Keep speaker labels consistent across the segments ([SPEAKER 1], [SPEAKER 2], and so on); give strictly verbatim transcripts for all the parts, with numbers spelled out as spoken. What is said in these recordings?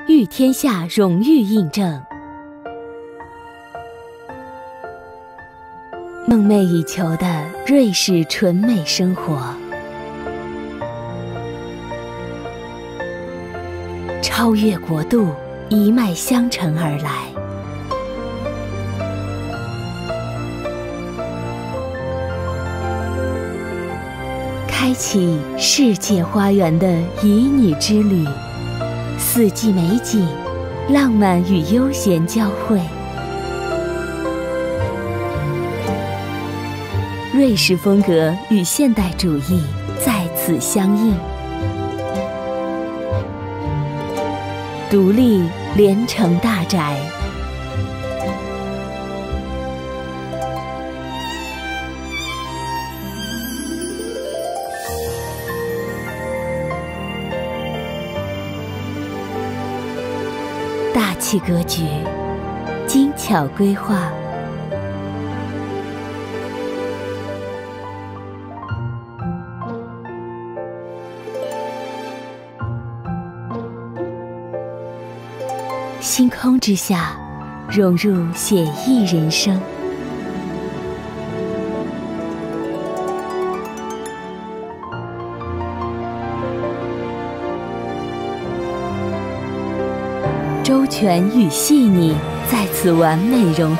[SPEAKER 1] 御天下荣誉印证。梦寐以求的瑞士纯美生活，超越国度，一脉相承而来。开启世界花园的旖旎之旅，四季美景，浪漫与悠闲交汇。瑞士风格与现代主义在此相映，独立连城大宅。大气格局，精巧规划，星空之下，融入写意人生。周全与细腻在此完美融合。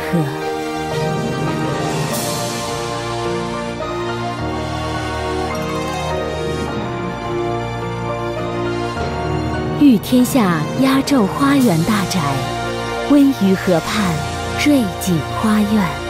[SPEAKER 1] 御天下压轴花园大宅，位于河畔瑞景花苑。